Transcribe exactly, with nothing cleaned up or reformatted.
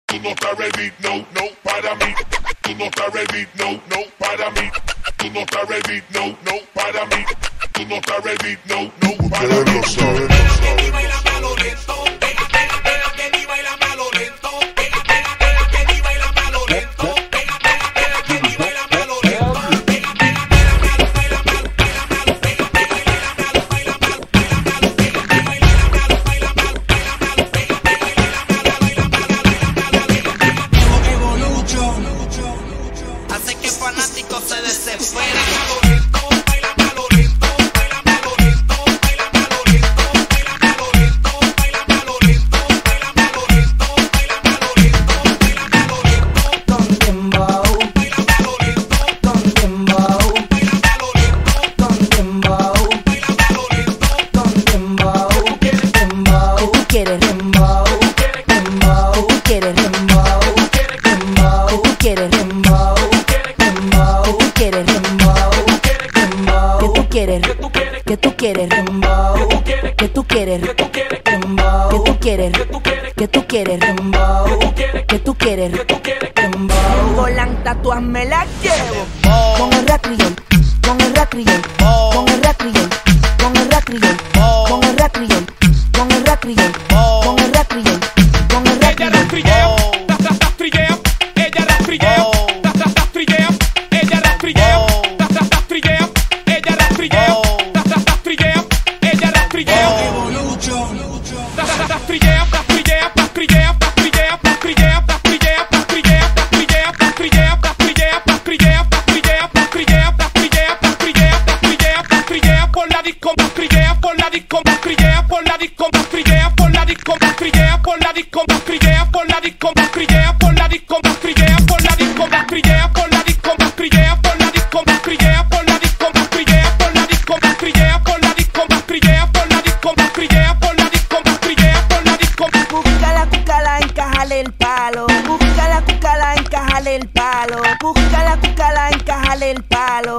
tú no estás ready, no, no, para mí. Tú no estás ready, no, no, para mí. Tú no estás ready, no, no, para mí. Tú no estás ready, no, no, para mí. Ustedes lo saben, lo saben. Y baila malo lento, pega, pega, pega, que ni baila malo lento, pega, pega, pega, que ni baila malo lento, pega, pega, pega, que ni baila malo lento, pega, pega, pega, malo, baila malo, baila malo, pega, pega, baila malo, baila malo, baila malo, pega, pega, baila malo, baila malo, baila malo, pega, pega, baila malo, baila malo, baila malo. Evolution hace que fanáticos se desesperen. Que tú quieres dembow, que tú quieres dembow, que tú quieres, que tú quieres dembow, que tú quieres dembow. En volanta tú me la llevo con el racriol, con el racriol, con el racriol, con el racriol, con el racriol, con el racriol, con el racriol, con el racriol. Ella rastrillea, ella rastrillea, ella rastrillea, ella rastrillea, ella rastrillea. El palo, busca la cucala, encájale el palo, busca la cucala, encájale el palo.